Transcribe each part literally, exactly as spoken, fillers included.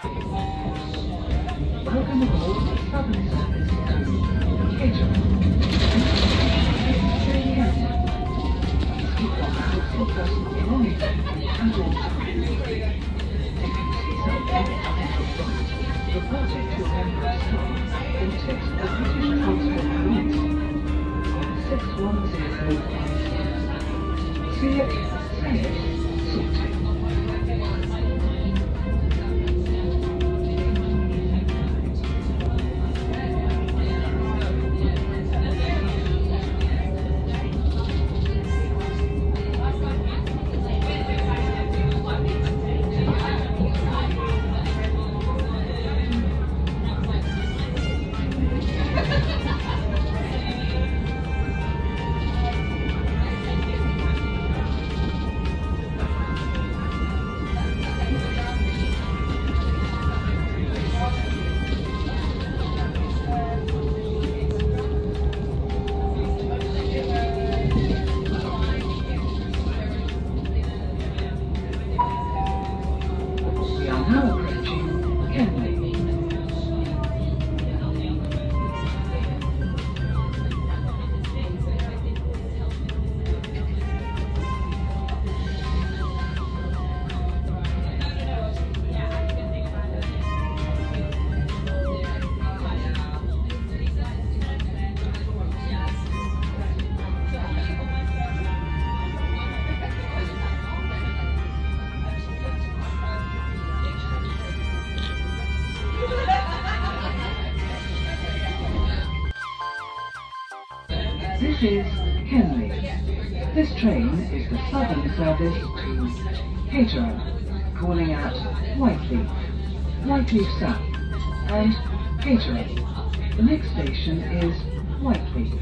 Welcome aboard the Southern Service to Caterham. Keep your hands in personal belongings and all time. If you see something unusual, report it to a member of staff or text the British Transport Police on six one zero one six. See it, say it, sort it. Now approaching Kenley. This is Kenley. This train is the southern service to Caterham, calling at Whyteleafe, Whyteleafe South, and Caterham. The next station is Whyteleafe.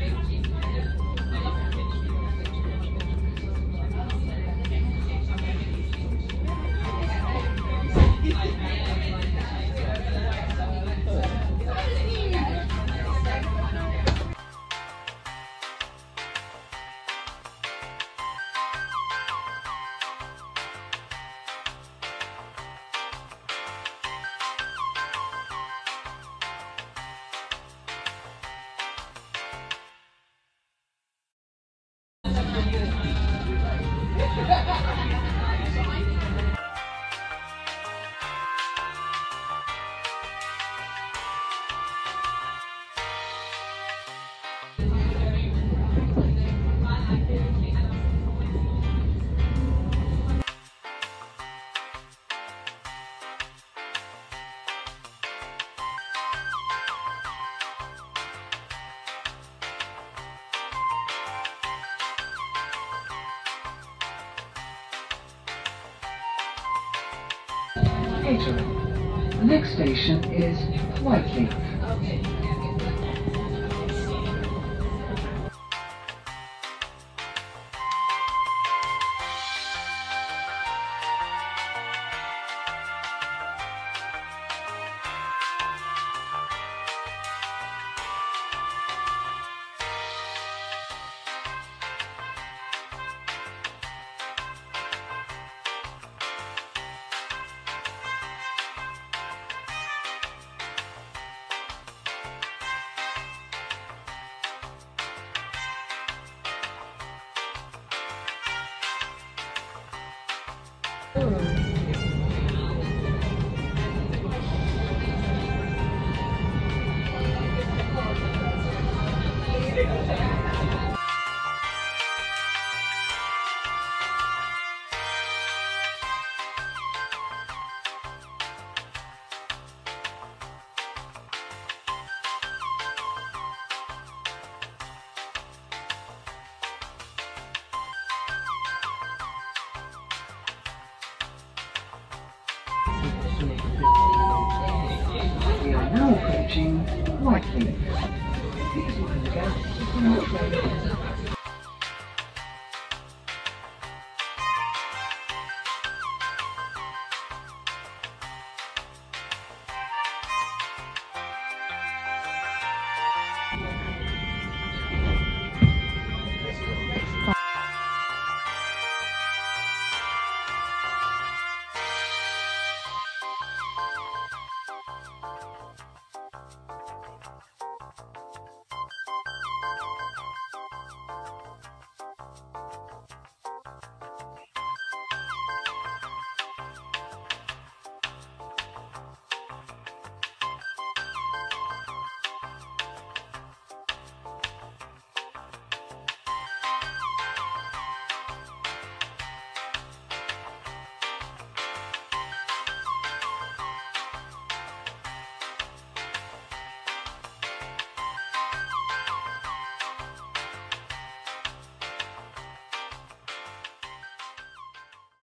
Caterham. The next station is Whyteleafe. We are now approaching Whyteleafe. Please mind the gap.